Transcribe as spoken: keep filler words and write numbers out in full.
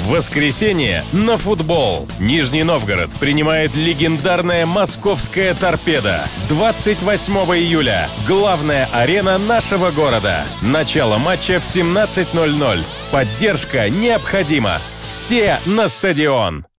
Воскресенье на футбол. Нижний Новгород принимает легендарная московская «Торпедо». двадцать восьмого июля. Главная арена нашего города. Начало матча в семнадцать ноль ноль. Поддержка необходима. Все на стадион!